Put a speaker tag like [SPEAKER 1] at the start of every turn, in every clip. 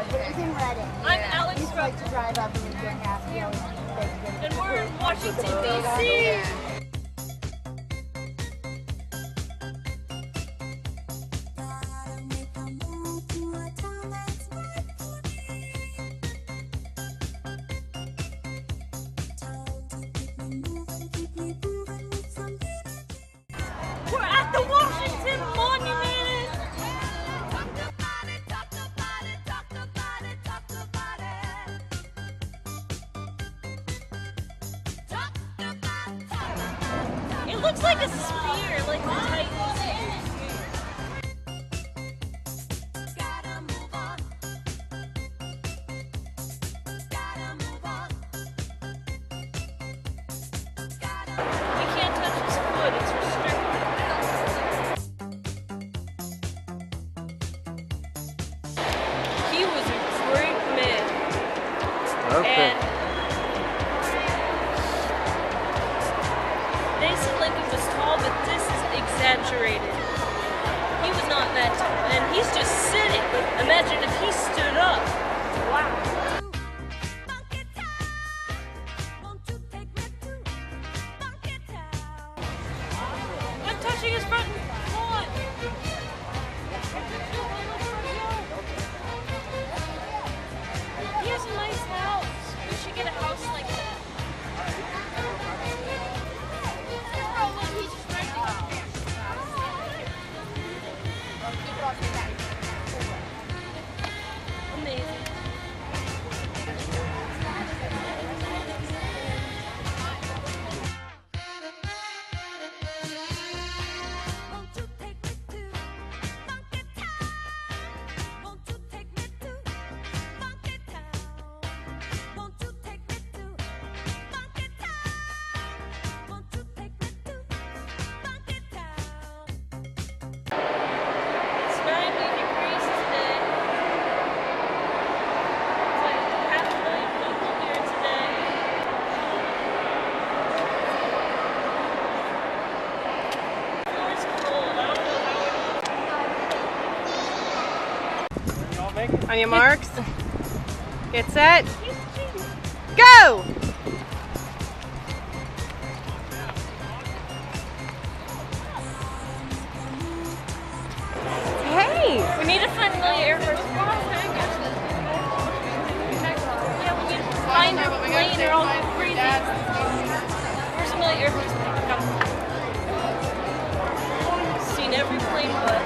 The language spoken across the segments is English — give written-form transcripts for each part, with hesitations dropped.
[SPEAKER 1] but he's in Reddit.
[SPEAKER 2] I'm Alex.
[SPEAKER 1] He used to like to drive up and we'd get happy.
[SPEAKER 2] And we're in Washington, D.C. We're at the Washington Monument! It looks like a spear, like the Titans use. You can't touch his foot, it's restricted. He was a great man.
[SPEAKER 3] Okay.
[SPEAKER 2] And they said Lincoln was tall, but this is exaggerated. He was not that tall, and he's just sitting. Imagine if he stood up. Wow. I'm touching his front lawn. He has a nice house. We should get a house like that. Amazing. It's 90 degrees today. It's like half a million people here today. The floor is cold. I don't know how it
[SPEAKER 4] On your marks, get set, go! Hey!
[SPEAKER 2] We need to find Amelia Earhart. Yeah, we need to find her plane or all crazy. Where's Amelia Earhart's plane? Seen every plane but.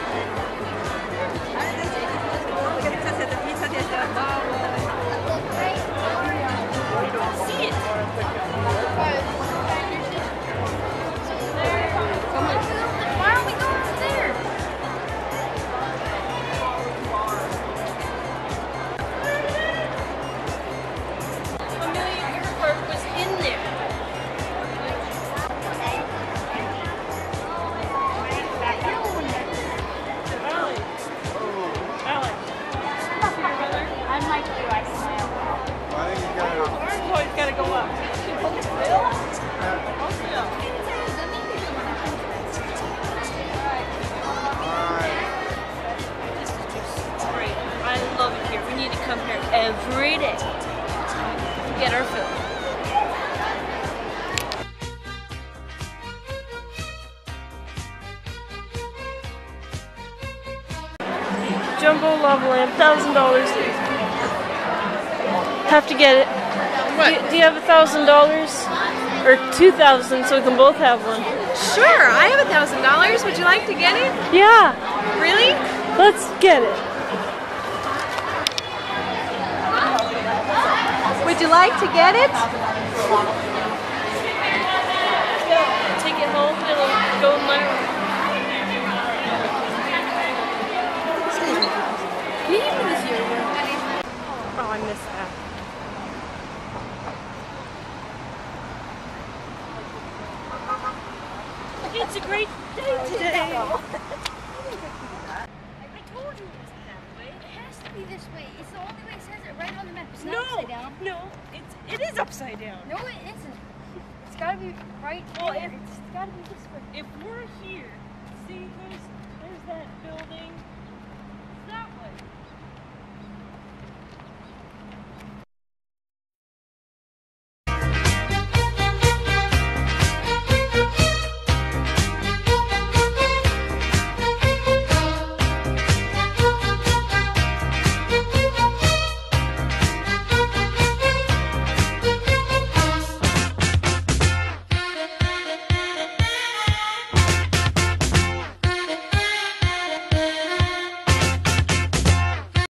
[SPEAKER 2] See it. Why are we going over there? Amelia Earhart was in there. Alex.
[SPEAKER 1] I'm like you, I smile.
[SPEAKER 2] Orange boy's gotta go up. This is just great. I love it here. We need to come here every day. Get our fill. Jumbo lava lamp, $1,000. Have to get it.
[SPEAKER 4] What?
[SPEAKER 2] Do you have $1,000 or $2,000 so we can both have one?
[SPEAKER 4] Sure, I have $1,000. Would you like to get it?
[SPEAKER 2] Yeah,
[SPEAKER 4] Really?
[SPEAKER 2] let's get it.
[SPEAKER 4] Would you like to get it?
[SPEAKER 2] Take it home. It'll go in my room.
[SPEAKER 4] Oh, I missed that.
[SPEAKER 2] It's a great day today.
[SPEAKER 1] I told you it was halfway. It has to be this way. It's the only way it says it right on the map. It's not upside down.
[SPEAKER 2] No, it is upside down.
[SPEAKER 1] No, it isn't. It's gotta be right
[SPEAKER 2] Well,
[SPEAKER 1] there. It's gotta be this way.
[SPEAKER 2] If we're here, see, there's that building.